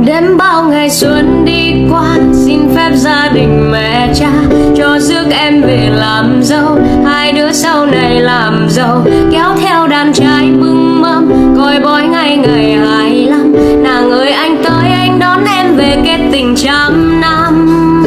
Đêm bao ngày xuân đi qua, xin phép gia đình mẹ cha cho rước em về làm dâu. Hai đứa sau này làm giàu, kéo theo đàn trai bưng mâm, coi bói ngày ngày 25. Nàng ơi anh tới anh đón em về kết tình trăm năm.